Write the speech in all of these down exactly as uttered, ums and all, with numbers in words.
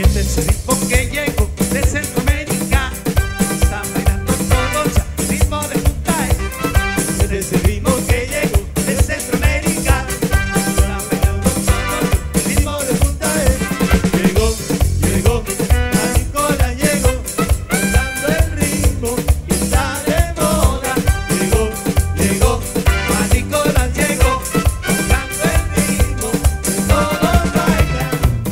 Este es el ritmo que llegó de Centroamérica. Están bailando todos ya, ritmo de punta. Este es el ritmo que llegó de Centroamérica. Están bailando todos, ritmo de punta. Llegó, llegó, la Nicola llegó, bailando el ritmo que está de moda. Llegó, llegó, la Nicola llegó, bailando el ritmo que todos bailan.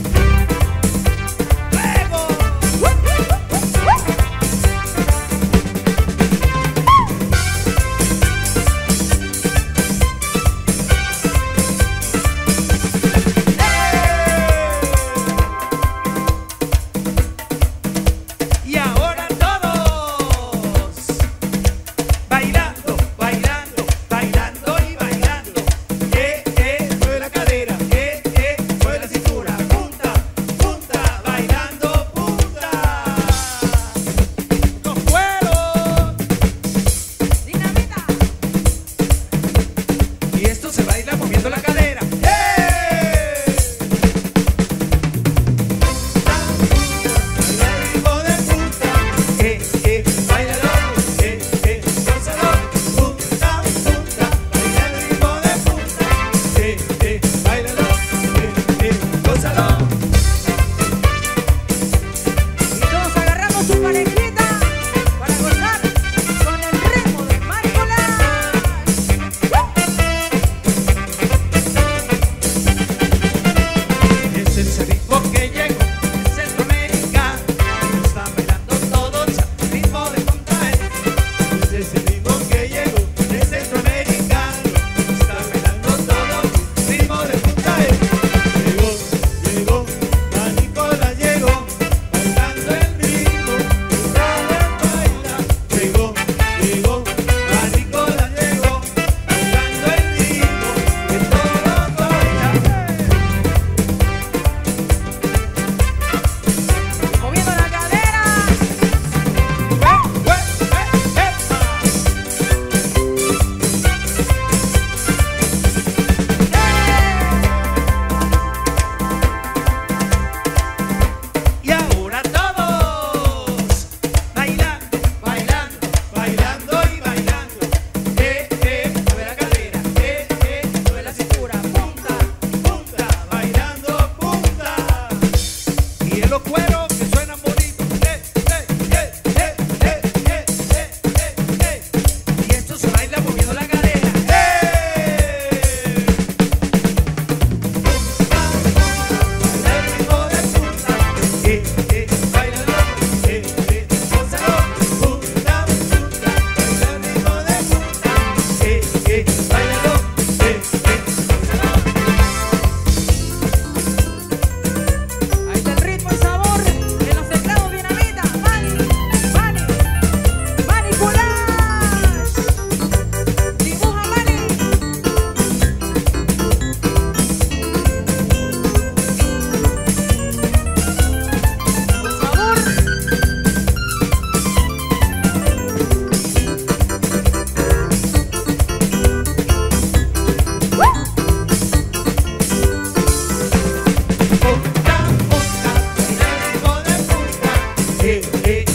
Y ahora todos bailando, bailando, bailando y bailando. Eh, eh, mueve la cadera, eh, eh, mueve la cintura, punta, punta, bailando punta. Los cueros, Dinamita. y esto se baila moviendo la cadera. ¡Eh! Ritmo de punta, eh, eh, bailalo, eh, eh, gózalo, punta, punta, baila el ritmo de punta, eh, eh, bailalo, eh, eh, gózalo. Y todos agarramos su parejita para gozar con el ritmo de Maricolas. Ese es el ritmo que llegó de Centroamérica. Están bailando todos ya, ritmo de punta. Ese es el ritmo que llegó de Centroamérica. Están bailando todos, ritmo de punta. Llegó, llegó, la Nicola llegó, bailando el ritmo que todos bailan. Llegó, llegó, la Nicola llegó, bailando el ritmo que todos bailan. Moviendo la cadera. Y ahora todos bailando, bailando, bailando y bailando. Eh, eh, mueve la cadera, eh, eh, mueve la cintura, punta, punta, bailando punta. Y en los cueros que suenan bonitos. Eh, eh, eh, eh, eh, eh, eh, eh, eh. Y esto se baila moviendo la cadera. ¡Eh! El ritmo de punta, eh, eh, bailalo, eh, eh, gózalo, punta, punta, baila el ritmo de punta, eh, eh, bailalo, eh, eh, gózalo. Ahí está el ritmo y sabor de los teclados Dinamita. Mani, Mani, Maricolas. Dibuja Mani. Por favor. Punta, punta, baila el ritmo de punta, eh, eh,